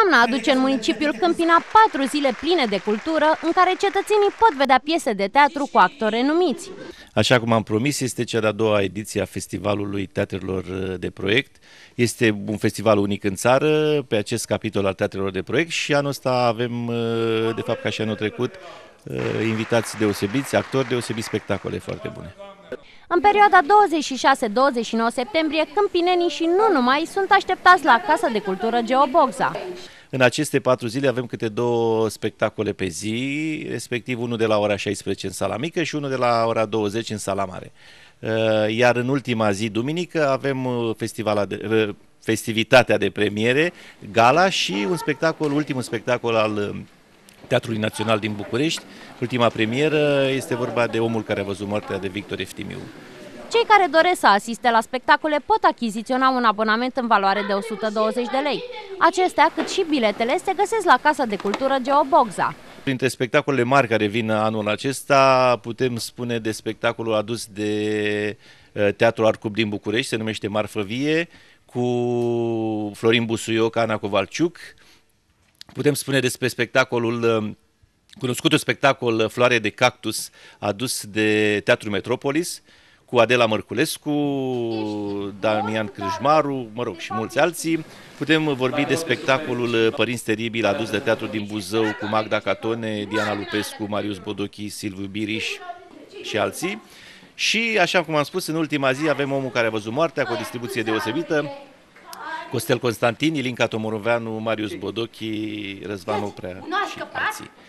Toamna aduce în municipiul Câmpina 4 zile pline de cultură, în care cetățenii pot vedea piese de teatru cu actori renumiți. Așa cum am promis, este cea de-a doua ediție a Festivalului Teatrelor de Proiect. Este un festival unic în țară pe acest capitol al teatrelor de proiect și anul ăsta avem, de fapt ca și anul trecut, invitați deosebiți, actori deosebiți, spectacole foarte bune. În perioada 26-29 septembrie, câmpinenii și nu numai sunt așteptați la Casa de Cultură Geobogza. În aceste 4 zile avem câte 2 spectacole pe zi, respectiv unul de la ora 16 în sala mică și unul de la ora 20 în sala mare. Iar în ultima zi, duminică, avem festivitatea de premiere, gala și un spectacol, ultimul spectacol al Teatrului Național din București. Ultima premieră este vorba de Omul care a văzut moartea de Victor Eftimiu. Cei care doresc să asiste la spectacole pot achiziționa un abonament în valoare de 120 de lei. Acestea, cât și biletele, se găsesc la Casa de Cultură Geobogza. Printre spectacolele mari care vin anul acesta, putem spune de spectacolul adus de Teatrul Arcub din București, se numește Marfă Vie, cu Florin Busuioc, Ana Covalciuc. Putem spune despre spectacolul, cunoscutul spectacol Floare de Cactus, adus de Teatrul Metropolis, cu Adela Mărculescu, Damian Crâșmaru, și mulți alții. Putem vorbi de spectacolul Părinți Teribili, adus de Teatrul din Buzău, cu Magda Catone, Diana Lupescu, Marius Bodochi, Silviu Biriș și alții. Și, așa cum am spus, în ultima zi avem Omul care a văzut moartea, cu o distribuție deosebită. Costel Constantin, Ilinca Tomoroveanu, Marius Bodochi, Răzvan Oprea și alții.